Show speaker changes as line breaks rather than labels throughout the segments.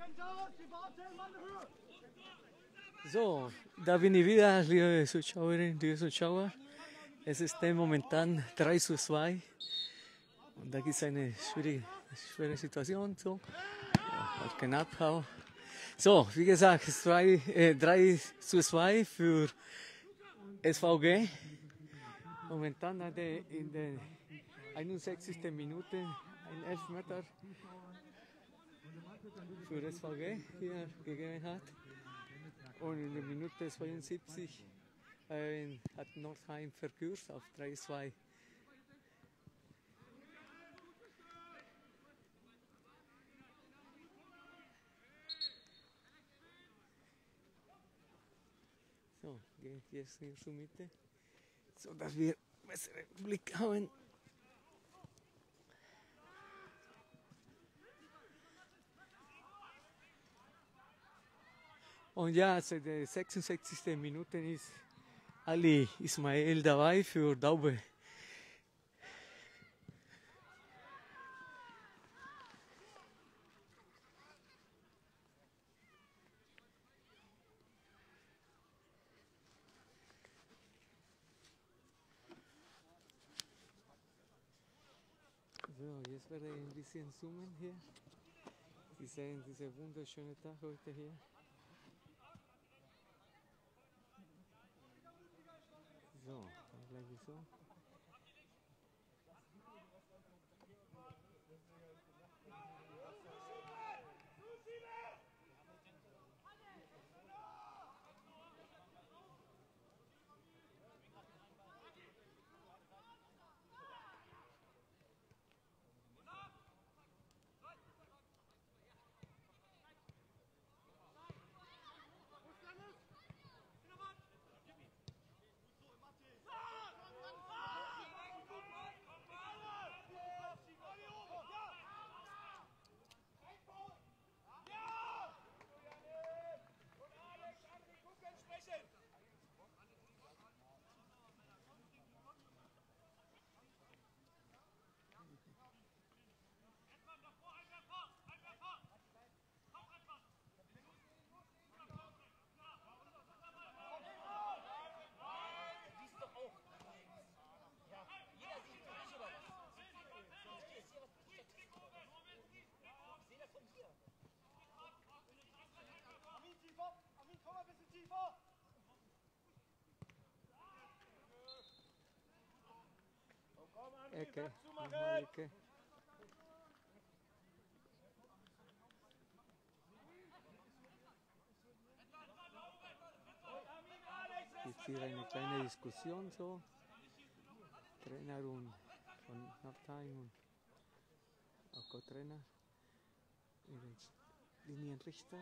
So, da bin ich wieder, liebe Zuschauerinnen, liebe Zuschauer. Es ist momentan 3:2 und da gibt es eine schwere Situation. So, ja, knapp auch. So, wie gesagt, es ist 3:2 für SVG. Momentan hat er in der 61. Minute einen Elfmeter für SVG hier gegeben hat. Und in der Minute 72 hat Nordheim verkürzt auf 3:2. So, geht jetzt hier zur Mitte, sodass wir besseren Blick haben. Und ja, seit der 66. Minute ist Ali Ismail dabei für Daube. So, jetzt werde ich ein bisschen zoomen hier. Sie sehen diesen wunderschönen Tag heute hier. So, dann bleibe ich so. Ecke, nochmal Ecke. Gibt hier eine kleine Diskussion so. Trainer und von Nordheim und auch Co-Trainer und den Linienrichter.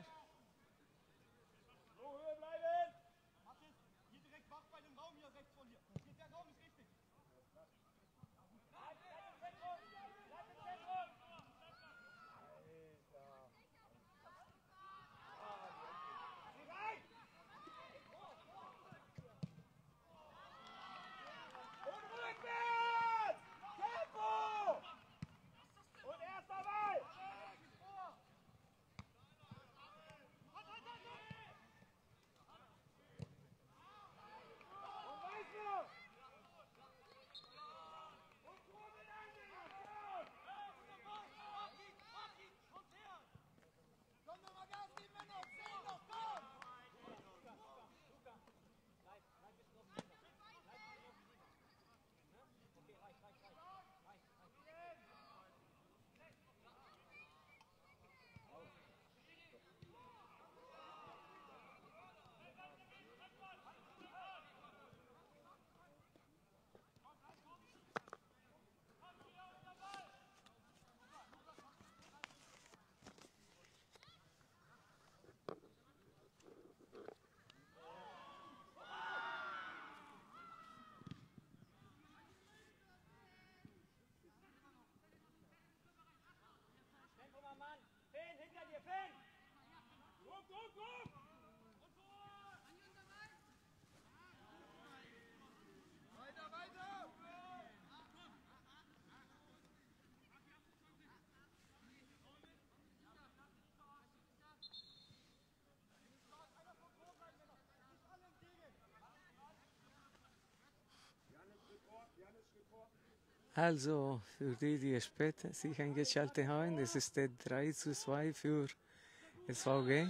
Also, für die, die später sich eingeschaltet haben, es ist der 3:2 für SVG.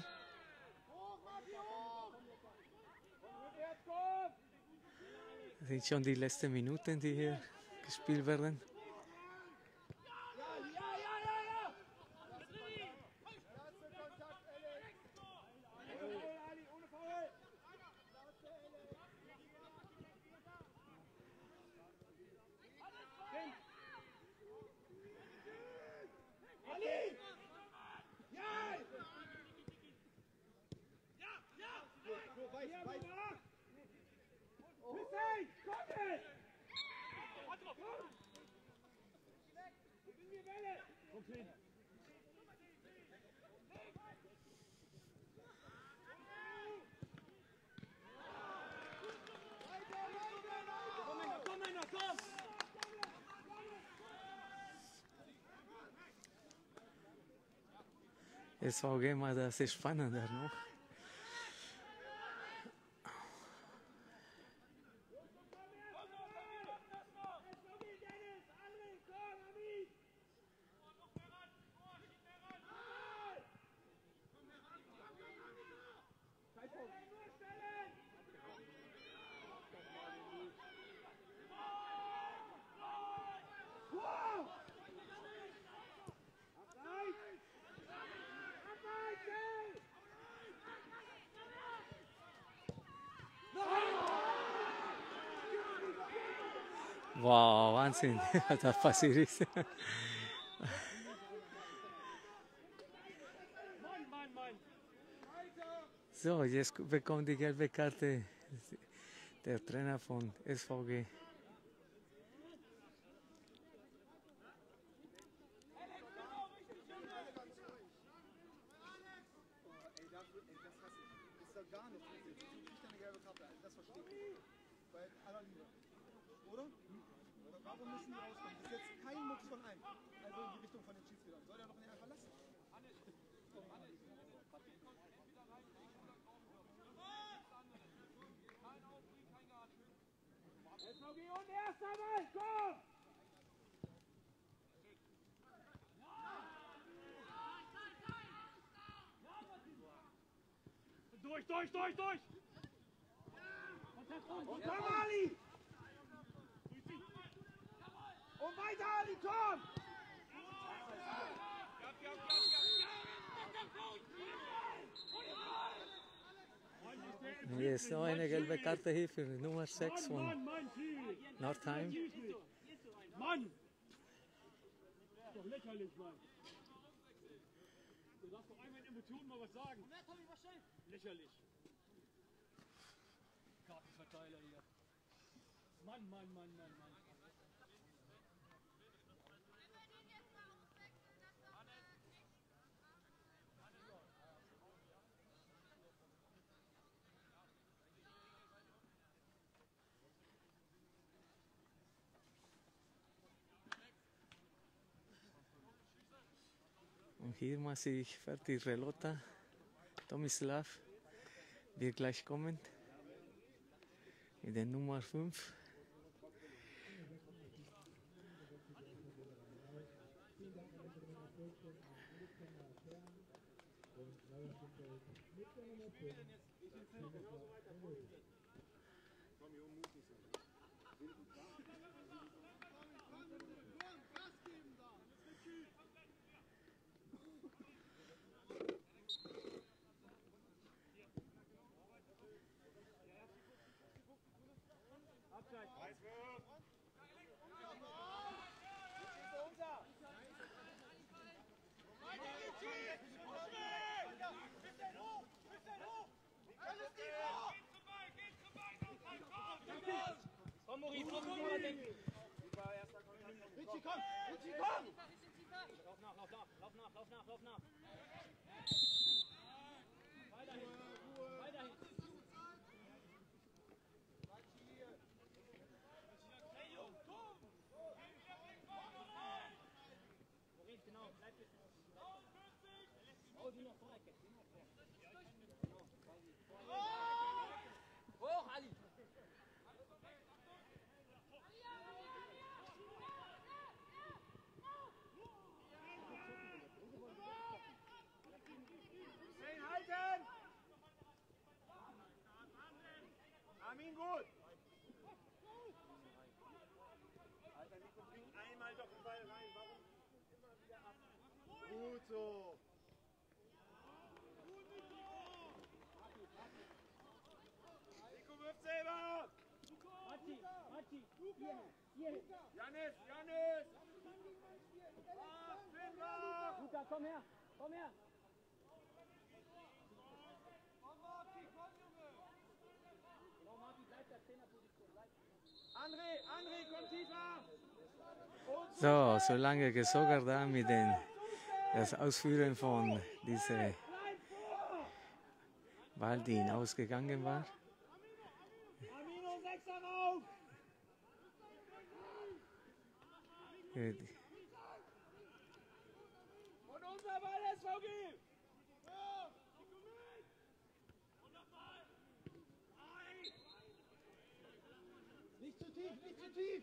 Das sind schon die letzten Minuten, die hier gespielt werden. SVG macht das spannender, ne? Wow, Wahnsinn, was da passiert ist. So, jetzt bekommt die gelbe Karte der Trainer von SVG.
Oder? Warum müssen die rauskommen? Das ist jetzt kein Mucks von einem. Also in die Richtung von den Schiedsrichtern. Soll er doch nicht einfach lassen? SVG und erster Ball, komm! Durch! Und komm, Ali! Und weiter, Ali, komm!
Jetzt noch eine gelbe Karte hier für Nummer 6 von Nordheim.
Mann! Das ist doch lächerlich, Mann. Du darfst doch einmal in Emotionen mal was sagen. Lächerlich. Kartenverteiler hier. Mann.
Und hier macht sich fertig Relota. Tomislav wird gleich kommen. Mit der Nummer 5.
Komm, Maurice, komm, denken.
Richie, komm!
Lauf nach. Weiterhin. Maurice, genau, bleib bitte. Oh, die noch vorne. Hoch, Ali! gut. Alter, Nico, bring einmal doch den Ball rein. Warum immer wieder ab? Gut so. Nico wirft selber.
Machi, hier.
Janis, Janis. Finder.
Luca, komm her. Genau, Martin, bleib der Trainerposition.
André, komm tiefer.
So, solange Gesogar da mit das Ausführen von dieser Ball, die ihn ausgegangen war.
Amino, Sechser rauf. Und unser Ball, SVG.
Nicht zu tief, nicht zu tief.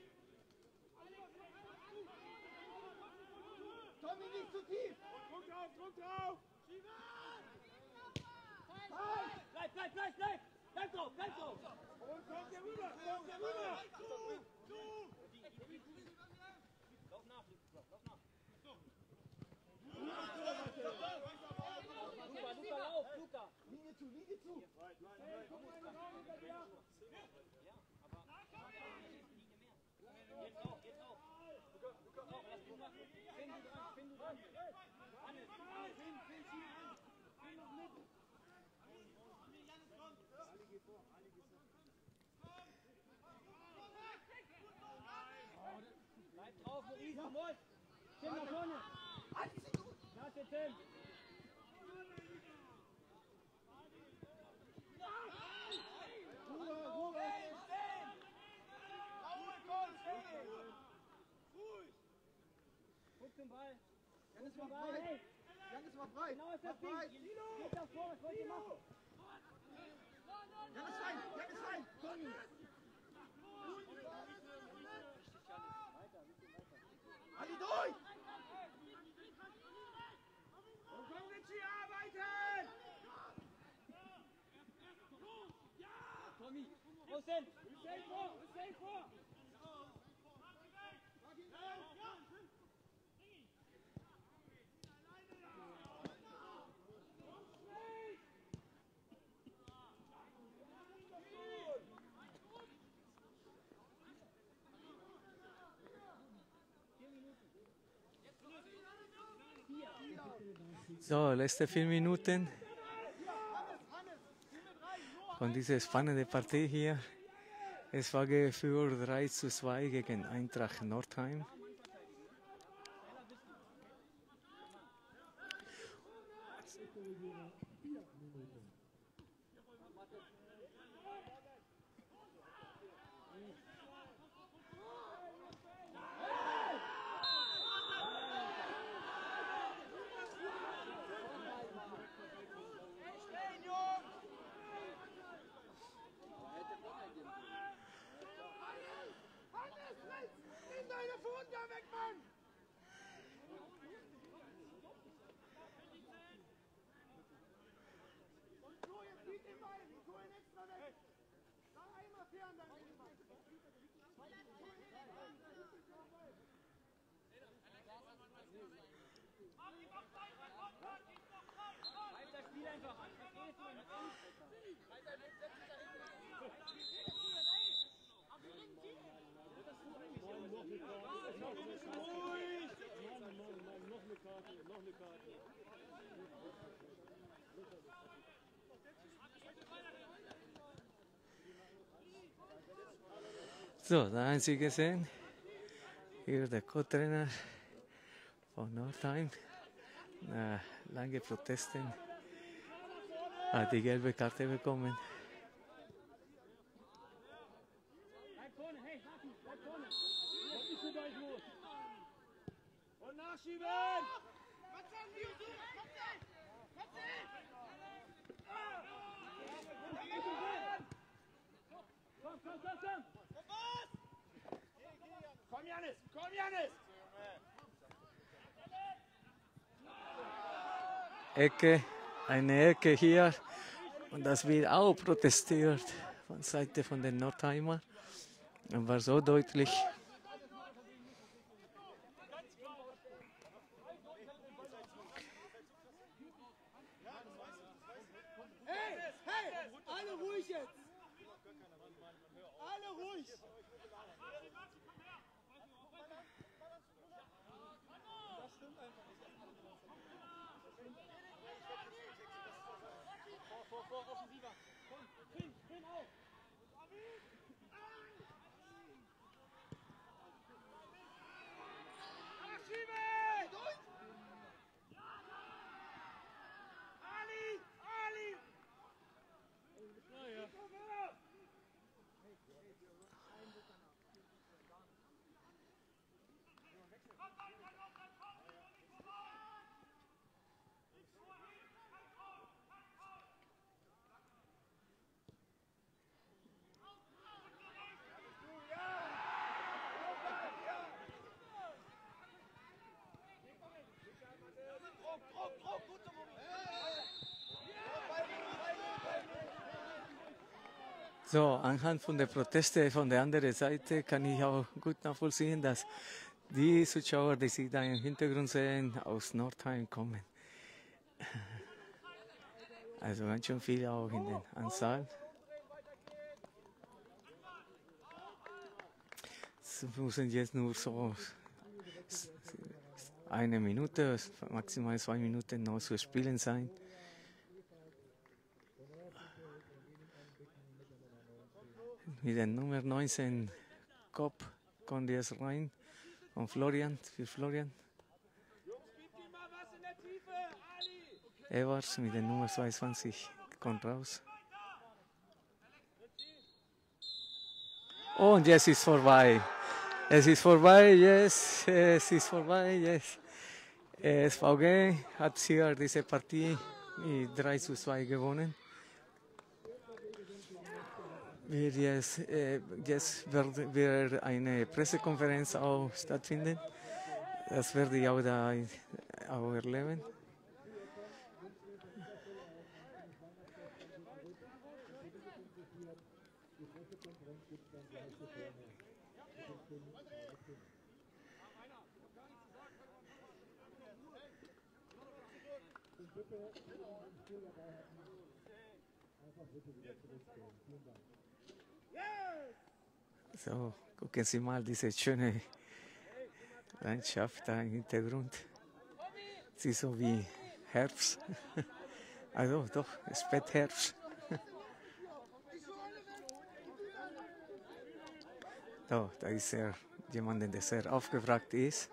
Tommy, nicht zu tief.
Druck drauf.
Bleib drauf.
Und kommt der rüber.
Lauf nach. Luca, lauf, Luca.
Linie zu.
Jetzt auf. Doch, lass du machen. Finn, du dran. Hannes, Finn, zieh an. Finn noch mit. Bleib drauf, Maurice, du musst. Tim nach vorne. Ja, Tim. Guck zum Ball.
Janis war frei.
Genau ist das Ding. Nicht nach vorne, was wollt ihr machen?
Janis rein. Tommy. Ali durch.
Und komm, Richie, arbeiten.
Tommy, außen.
Stell vor.
So, letzte 4 Minuten von dieser spannenden Partie hier. Es war geführt 3:2 gegen Eintracht Nordheim.
Nimm deine Pfoten da weg, Mann. Und so, jetzt zieht den Ball. Wir holen extra weg. Sag einmal fern, dann den Ball.
Halt das Spiel einfach an. Was gehst du denn mit raus?
So, da haben Sie gesehen, hier der Co-Trainer von Nordheim, nach lange Protesten, hat die gelbe Karte bekommen.
Bleib vorne, hey, Martin, bleib vorne. Was ist mit euch los?
Und nachschieben.
Komm.
Komm, Janis.
Ecke, eine Ecke hier und das wird auch protestiert von Seite von den Nordheimer. Und war so deutlich.
Hey, hey, alle ruhig jetzt! Alle ruhig! Das stimmt einfach nicht. Vor, offensiver. Finn auf!
So, anhand von der Proteste von der anderen Seite kann ich auch gut nachvollziehen, dass die Zuschauer, die Sie da im Hintergrund sehen, aus Nordheim kommen. Also ganz schön viele auch in der Anzahl. Es müssen jetzt nur so 1 Minute, maximal 2 Minuten noch zu spielen sein. Mit der Nummer 19 Kopp kommt jetzt rein von Florian, für Florian. Evers mit der Nummer 22 kommt raus. Und jetzt ist vorbei. Es ist vorbei, yes, es ist vorbei, yes. SVG hat hier diese Partie mit 3:2 gewonnen. Jetzt wird eine Pressekonferenz auch stattfinden. Das werde ich auch da auch erleben. So, gucken Sie mal diese schöne Landschaft da im Hintergrund. Sie ist so wie Herbst. Also doch, Spätherbst. So, da ist jemand, der sehr aufgefragt ist.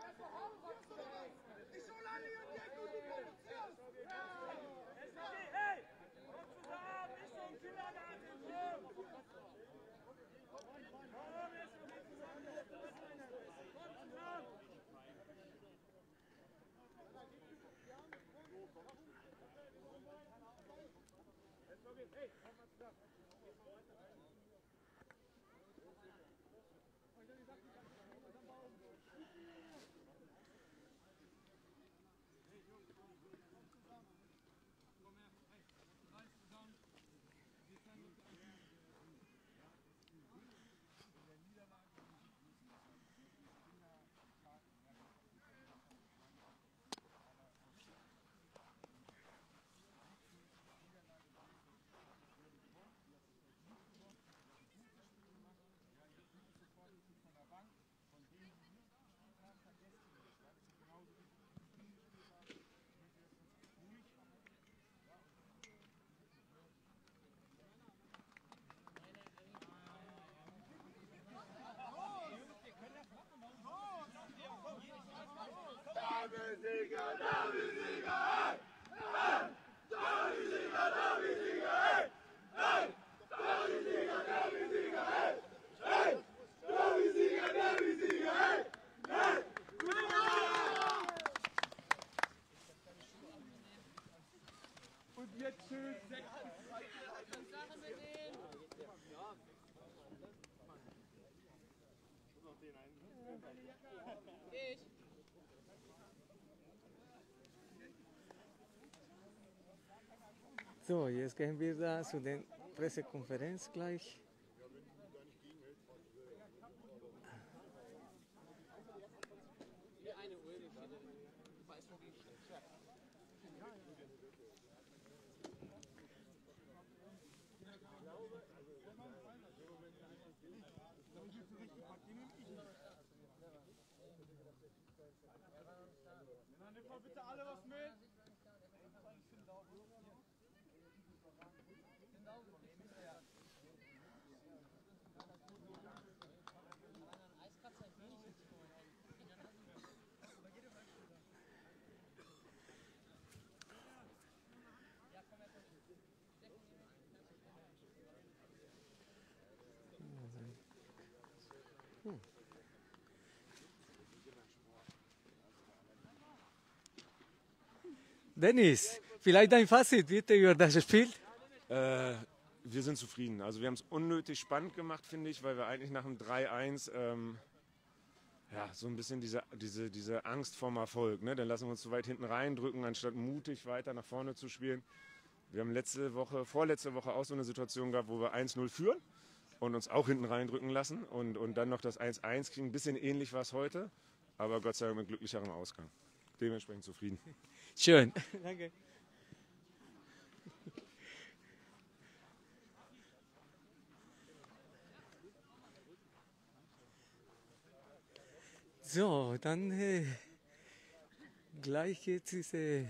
So, jetzt gehen wir da zu den Pressekonferenz gleich.
Dann nehmt mal bitte alle was mit.
Dennis, vielleicht dein Fazit bitte über das Spiel?
Wir sind zufrieden. Also wir haben es unnötig spannend gemacht, finde ich, weil wir eigentlich nach dem 3-1 ja, so ein bisschen diese Angst vorm Erfolg, ne? Dann lassen wir uns zu weit hinten reindrücken, anstatt mutig weiter nach vorne zu spielen. Wir haben vorletzte Woche auch so eine Situation gehabt, wo wir 1-0 führen und uns auch hinten reindrücken lassen und dann noch das 1-1 kriegen. Ein bisschen ähnlich war es heute, aber Gott sei Dank mit glücklicherem Ausgang. Dementsprechend zufrieden.
Schön. Danke. So, dann gleich geht die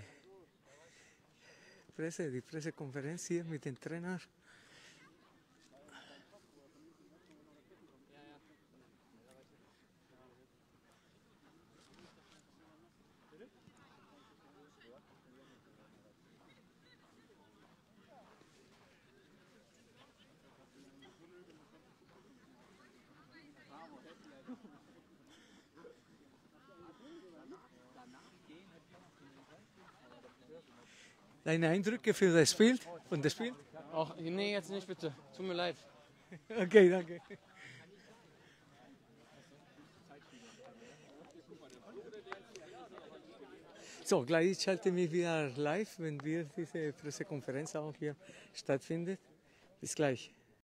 Pressekonferenz hier mit dem Trainer. Deine Eindrücke für das Spiel? Von das Spiel?
Auch, nee, jetzt nicht bitte. Tut mir leid.
Okay, danke. So, gleich schalte ich mich wieder live, wenn wir diese Pressekonferenz auch hier stattfindet. Bis gleich.